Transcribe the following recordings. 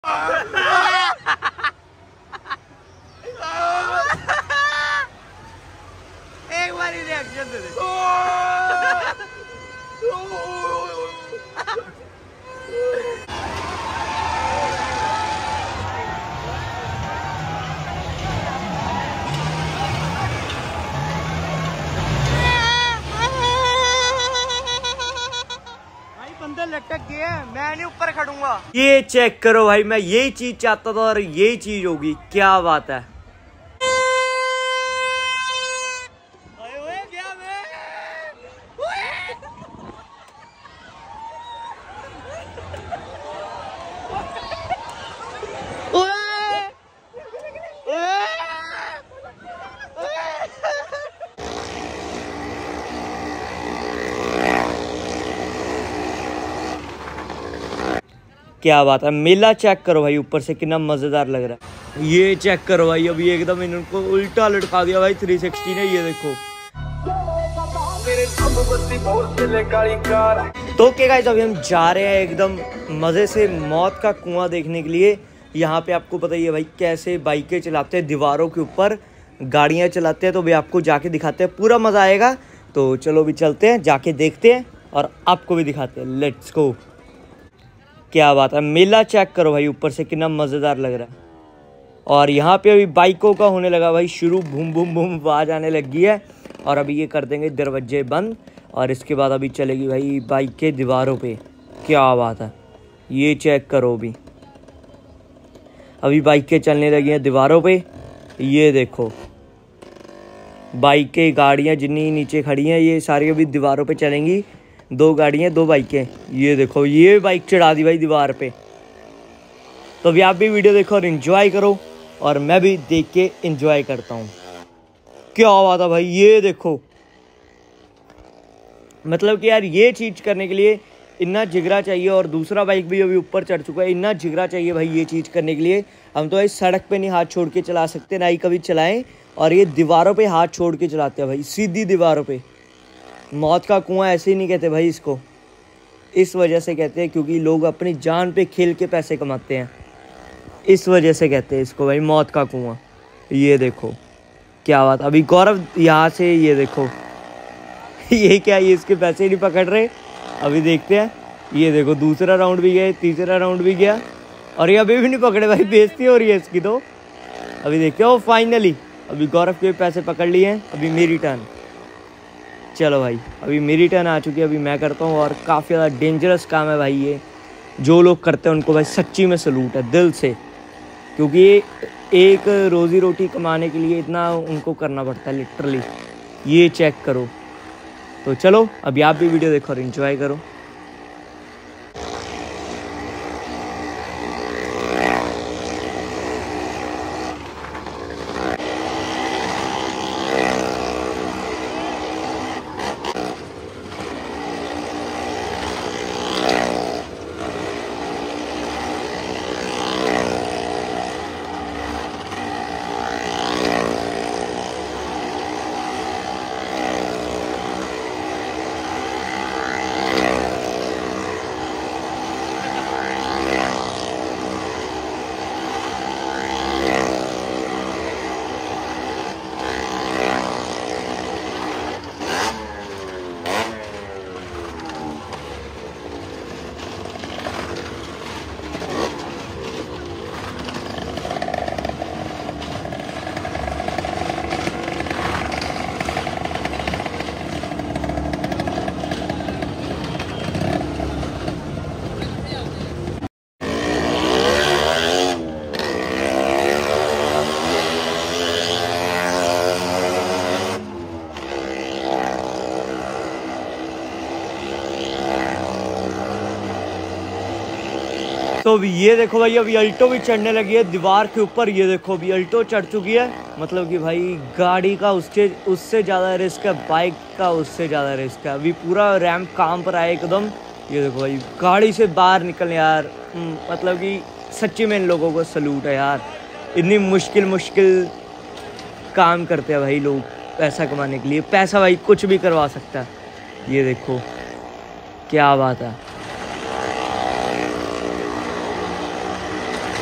एक बार ही रिएक्शन दे दे। लटक गया, मैं नहीं ऊपर खड़ूंगा। ये चेक करो भाई, मैं यही चीज चाहता था और यही चीज होगी। क्या बात है। क्या बात है। मेला चेक करो भाई, ऊपर से कितना मजेदार लग रहा है। ये चेक करो भाई, अभी एकदम इनको उल्टा लटका दिया भाई 360 ने। ये देखो। तो क्या गाइस, अभी हम जा रहे हैं एकदम मजे से मौत का कुआं देखने के लिए। यहाँ पे आपको पता ही है भाई कैसे बाइकें चलाते हैं, दीवारों के ऊपर गाड़ियाँ चलाते हैं। तो भी आपको जाके दिखाते हैं, पूरा मजा आएगा। तो चलो भी चलते हैं, जाके देखते हैं और आपको भी दिखाते हैं। Let's go. क्या बात है। मेला चेक करो भाई, ऊपर से कितना मजेदार लग रहा है। और यहाँ पे अभी बाइकों का होने लगा भाई शुरू, बूम बूम बूम आवाज आने लगी है। और अभी ये कर देंगे दरवाजे बंद और इसके बाद अभी चलेगी भाई बाइकें दीवारों पे। क्या बात है। ये चेक करो, अभी बाइकें चलने लगी हैं दीवारों पे। ये देखो, बाइकें गाड़ियाँ जितनी नीचे खड़ी हैं ये सारी अभी दीवारों पे चलेंगी। 2 गाड़ियाँ 2 बाइकें। ये देखो, ये बाइक चढ़ा दी भाई दीवार पे। तो अभी आप भी वीडियो देखो और एंजॉय करो और मैं भी देख के एंजॉय करता हूँ। क्या बात है भाई। ये देखो, मतलब कि यार ये चीज़ करने के लिए इतना जिगरा चाहिए। और दूसरा बाइक भी अभी ऊपर चढ़ चुका है। इतना जिगरा चाहिए भाई ये चीज़ करने के लिए। हम तो भाई सड़क पे नहीं हाथ छोड़ के चला सकते, ना ही कभी चलाएं। और ये दीवारों पे हाथ छोड़ के चलाते हैं भाई, सीधी दीवारों पे। मौत का कुआं ऐसे ही नहीं कहते भाई इसको, इस वजह से कहते हैं क्योंकि लोग अपनी जान पे खेल के पैसे कमाते हैं। इस वजह से कहते हैं इसको भाई मौत का कुआं। ये देखो क्या बात। अभी गौरव यहाँ से, ये देखो ये क्या, ये इसके पैसे नहीं पकड़ रहे। अभी देखते हैं। ये देखो, दूसरा राउंड भी गया, तीसरा राउंड भी गया और ये अभी भी नहीं पकड़े भाई। बेइज्जती हो रही है इसकी। तो अभी देखते हो, फाइनली अभी गौरव के पैसे पकड़ लिए हैं। अभी मेरी टर्न। चलो भाई, अभी मेरी टर्न आ चुकी है। अभी मैं करता हूँ और काफ़ी ज़्यादा डेंजरस काम है भाई ये। जो लोग करते हैं उनको भाई सच्ची में सलूट है दिल से, क्योंकि एक रोज़ी रोटी कमाने के लिए इतना उनको करना पड़ता है लिटरली। ये चेक करो। तो चलो अभी आप भी वीडियो देखो और एंजॉय करो। तो अभी ये देखो भाई, अभी अल्टो भी चढ़ने लगी है दीवार के ऊपर। ये देखो अभी अल्टो चढ़ चुकी है। मतलब कि भाई गाड़ी का उससे ज़्यादा रिस्क है, बाइक का उससे ज़्यादा रिस्क है। अभी पूरा रैंप काम पर आया एकदम। ये देखो भाई, गाड़ी से बाहर निकलने यार, मतलब कि सच्ची में इन लोगों को सलूट है यार। इतनी मुश्किल काम करते हैं भाई लोग पैसा कमाने के लिए। पैसा भाई कुछ भी करवा सकता है। ये देखो क्या बात है।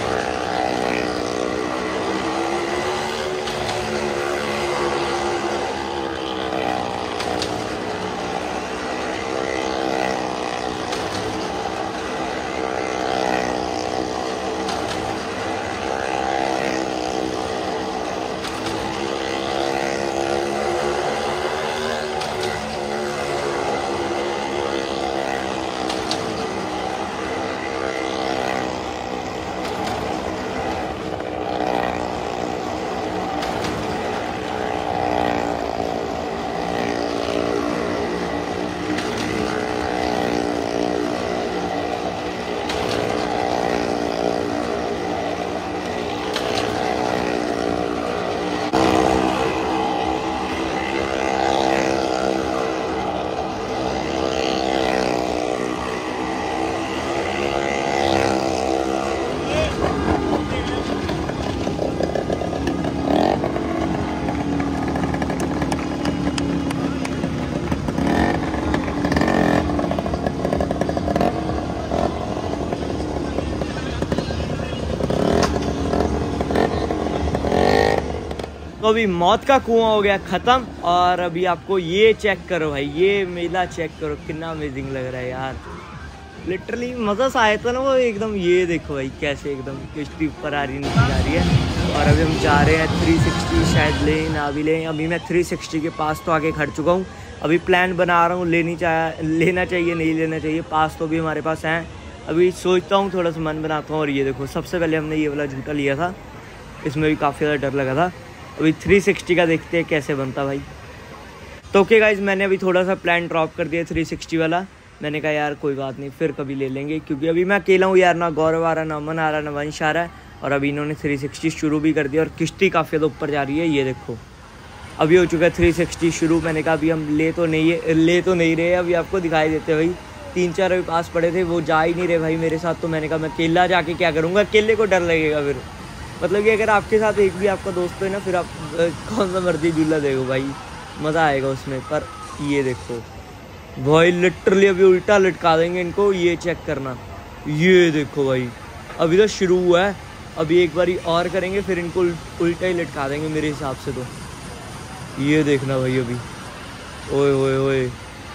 अभी मौत का कुआं हो गया खत्म। और अभी आपको ये चेक करो भाई, ये मेला चेक करो, कितना अमेजिंग लग रहा है यार। लिटरली मज़ा सा आया था ना वो एकदम। ये देखो भाई कैसे एकदम किश्ती ऊपर आ रही नीचे जा रही है। और अभी हम जा रहे हैं 360, शायद लें ना भी लें। अभी मैं 360 के पास तो आके खड़ चुका हूँ। अभी प्लान बना रहा हूँ, लेना चाहिए नहीं लेना चाहिए। पास तो भी हमारे पास हैं। अभी सोचता हूँ, थोड़ा सा मन बनाता हूँ। और ये देखो सबसे पहले हमने ये वाला झूठा लिया था, इसमें भी काफ़ी ज़्यादा डर लगा था। अभी 360 का देखते हैं कैसे बनता भाई। तो ओके गाइज, मैंने अभी थोड़ा सा प्लान ड्रॉप कर दिया 360 वाला। मैंने कहा यार कोई बात नहीं, फिर कभी ले लेंगे, क्योंकि अभी मैं अकेला हूँ यार, ना गौरव आ रहा, ना अमन आ रहा, ना वंश आ रहा है। और अभी इन्होंने 360 शुरू भी कर दिया और किश्ती काफ़ी ज़्यादा ऊपर जा रही है। ये देखो अभी हो चुका है 360 शुरू। मैंने कहा अभी हम ले तो नहीं रहे। अभी आपको दिखाई देते भाई 3-4 अभी पास पड़े थे, वो जा ही नहीं रहे भाई मेरे साथ। तो मैंने कहा मैं अकेला जाके क्या करूँगा, अकेले को डर लगेगा फिर। मतलब कि अगर आपके साथ एक भी आपका दोस्त है ना, फिर आप कौन सा मर्जी झूला देखो भाई, मज़ा आएगा उसमें। पर ये देखो भाई लिटरली अभी उल्टा लटका देंगे इनको, ये चेक करना। ये देखो भाई अभी तो शुरू हुआ है, अभी एक बारी और करेंगे फिर इनको उल्टा ही लटका देंगे मेरे हिसाब से तो। ये देखना भाई अभी, ओए ओए ओए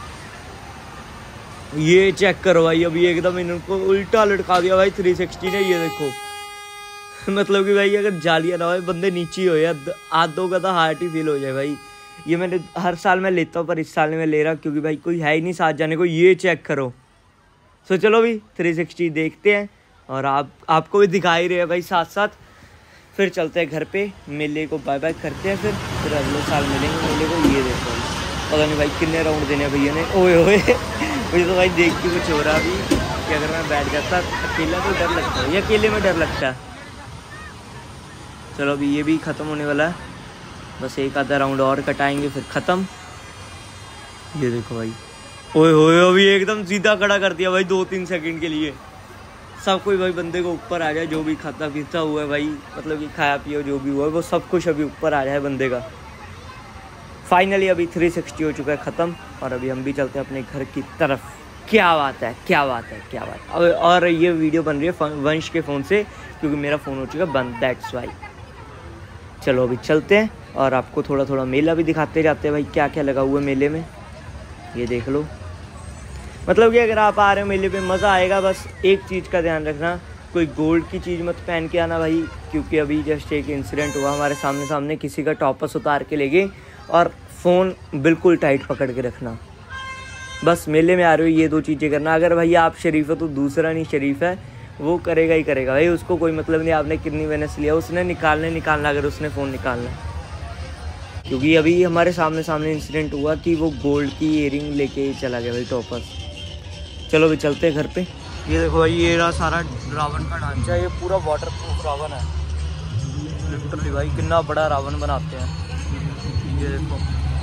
ये चेक करो भाई, अभी एकदम इनको उल्टा लटका दिया भाई 360 ने। ये देखो मतलब कि भाई अगर जालियां ना हो, बंदे नीचे ही हो या आधों का तो हार्ट ही फील हो जाए भाई। ये मैंने हर साल मैं लेता हूँ, पर इस साल में ले रहा क्योंकि भाई कोई है ही नहीं साथ जाने को। ये चेक करो। सो चलो भी 360 देखते हैं और आपको भी दिखा ही रहे हैं भाई साथ साथ। फिर चलते हैं घर पे, मेले को बाय बाय करते हैं, फिर अगले साल मिलेंगे मेले को। ये देखो पता नहीं भाई कितने राउंड देने भैया ने। ओए ओए मुझे तो भाई देख के कुछ हो रहा अभी कि अगर मैं बैठ जाता अकेला तो डर लगता है, ये अकेले में डर लगता है। चलो अभी ये भी ख़त्म होने वाला है, बस एक आधा राउंड और कटाएंगे फिर ख़त्म। ये देखो भाई, ओए होए अभी एकदम सीधा खड़ा कर दिया भाई 2-3 सेकंड के लिए। सब कोई भाई बंदे को ऊपर आ जाए, जो भी खाता पीता हुआ है भाई, मतलब कि खाया पिया जो भी हुआ है वो सब कुछ अभी ऊपर आ जाए बंदे का। फाइनली अभी 360 हो चुका है ख़त्म और अभी हम भी चलते हैं अपने घर की तरफ। क्या बात है, क्या बात है, क्या बात है। और ये वीडियो बन रही है वंश के फ़ोन से, क्योंकि मेरा फ़ोन हो चुका है बंद, दैट्स वाई। चलो अभी चलते हैं और आपको थोड़ा थोड़ा मेला भी दिखाते जाते हैं भाई, क्या क्या लगा हुआ है मेले में। ये देख लो, मतलब कि अगर आप आ रहे हो मेले पे मज़ा आएगा। बस एक चीज़ का ध्यान रखना, कोई गोल्ड की चीज़ मत पहन के आना भाई, क्योंकि अभी जस्ट एक इंसिडेंट हुआ हमारे सामने किसी का टॉपस उतार के ले गए। और फ़ोन बिल्कुल टाइट पकड़ के रखना। बस मेले में आ रहे हो ये 2 चीज़ें करना। अगर भैया आप शरीफ हो तो दूसरा नहीं शरीफ है, वो करेगा ही करेगा भाई, उसको कोई मतलब नहीं आपने कितनी मेहनत से लिया, उसने निकालना अगर उसने फ़ोन निकालना। क्योंकि अभी हमारे सामने इंसिडेंट हुआ कि वो गोल्ड की ईयरिंग लेके चला गया भाई टॉपस। चलो भी चलते हैं घर पे। ये देखो भाई, ये रहा सारा रावण का ढांचा, ये पूरा वाटर प्रूफ रावण है लिटरली भाई, कितना बड़ा रावण बनाते हैं। ये देखो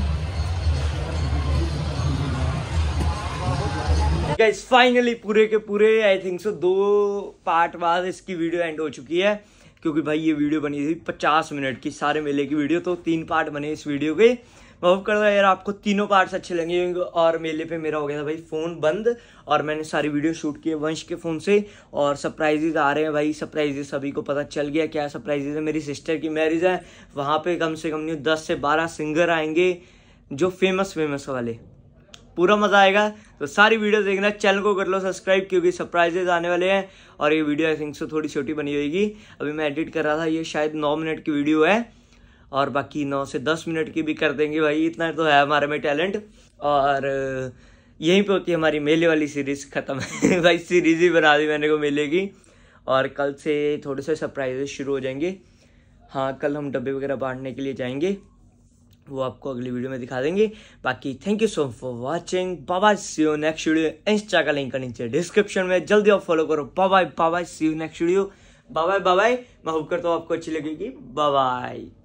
गाइस, फाइनली पूरे के पूरे आई थिंक सो 2 पार्ट बाद इसकी वीडियो एंड हो चुकी है, क्योंकि भाई ये वीडियो बनी थी 50 मिनट की, सारे मेले की वीडियो, तो 3 पार्ट बने इस वीडियो के। मैं होप करता हूँ यार आपको तीनों पार्ट्स अच्छे लगे। और मेले पे मेरा हो गया था भाई फ़ोन बंद और मैंने सारी वीडियो शूट की है वंश के फ़ोन से। और सरप्राइजेज आ रहे हैं भाई, सरप्राइजेज सभी को पता चल गया क्या सरप्राइजेज है। मेरी सिस्टर की मैरिज है, वहाँ पे कम से कम नहीं 10 से 12 सिंगर आएंगे जो फेमस वाले, पूरा मज़ा आएगा। तो सारी वीडियो देखना, चैनल को कर लो सब्सक्राइब, क्योंकि सरप्राइजेज आने वाले हैं। और ये वीडियो आई थिंक सो थोड़ी छोटी बनी होगी, अभी मैं एडिट कर रहा था, ये शायद 9 मिनट की वीडियो है और बाकी 9 से 10 मिनट की भी कर देंगे भाई, इतना तो है हमारे में टैलेंट। और यहीं पे होती है हमारी मेले वाली सीरीज़ ख़त्म भाई, सीरीज़ ही बना दी मैंने को मेले की। और कल से थोड़े से सरप्राइजेज शुरू हो जाएंगे। हाँ, कल हम डब्बे वगैरह बांटने के लिए जाएंगे, वो आपको अगली वीडियो में दिखा देंगे। बाकी thank you so much for watching, bye bye, see you next video. Insta का लिंक नीचे डिस्क्रिप्शन में, जल्दी आप फॉलो करो। Bye bye, see you next video. Bye bye. मैं होप करता हूँ आपको अच्छी लगेगी। Bye bye.